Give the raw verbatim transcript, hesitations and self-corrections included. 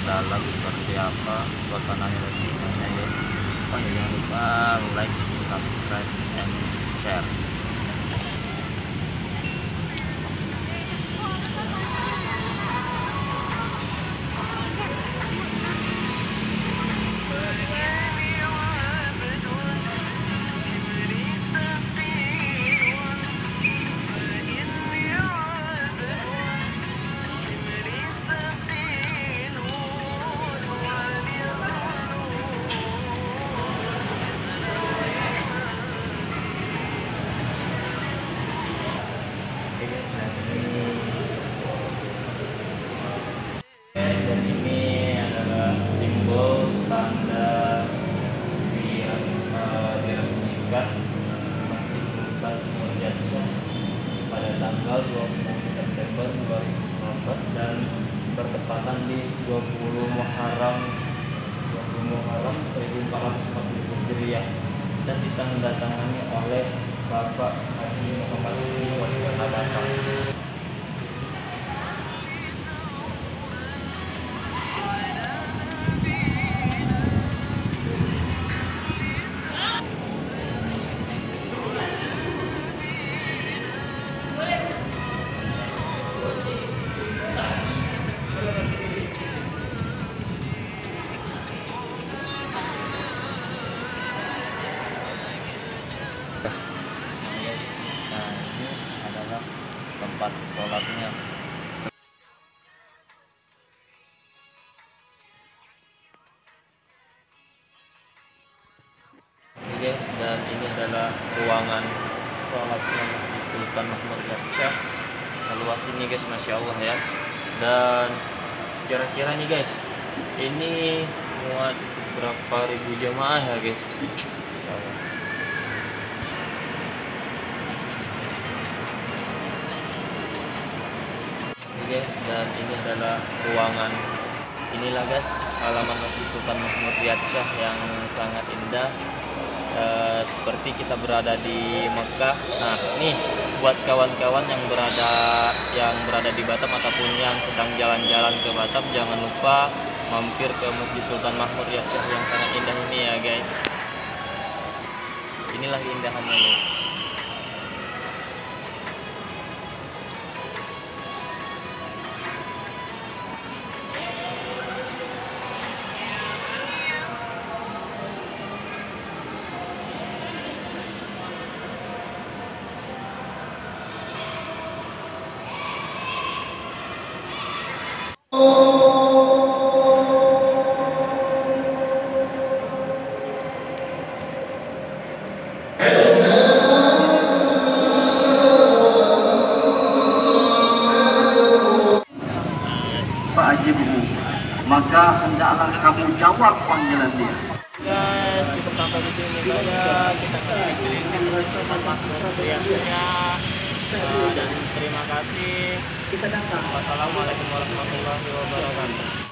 dalam seperti apa suasananya dan videonya guys. Oh ya, jangan lupa like, subscribe, and share. Dan ini adalah simbol tanda diresmikan Masjid Sultan Nurjadsyah pada tanggal dua puluh September dua ribu sembilan belas dan bertepatan di dua puluh Muharram seribu empat ratus empat puluh Hijriah dan ditandatangani oleh Bapak Haji Muhammad Wali Habatam. Nah, ini adalah tempat sholatnya. Oke guys, dan ini adalah ruangan sholatnya Masjid Sultan Nurjadsyah. Luas ini guys, masya Allah ya. Dan kira-kira nih guys, ini muat berapa ribu jemaah ya guys? Guys, dan ini adalah ruangan, inilah guys halaman Masjid Sultan Nurjadsyah yang sangat indah, e, seperti kita berada di Mekah. Nah, nih buat kawan-kawan yang berada yang berada di Batam ataupun yang sedang jalan-jalan ke Batam, jangan lupa mampir ke Masjid Sultan Nurjadsyah yang sangat indah ini ya guys. Inilah keindahannya guys. Fa'ajibhu, maka hendaklah kamu jawab panggilan dia. Guys, cukup sampai di sini saja. Kita akan dan terima kasih. Wassalamualaikum warahmatullahi wabarakatuh.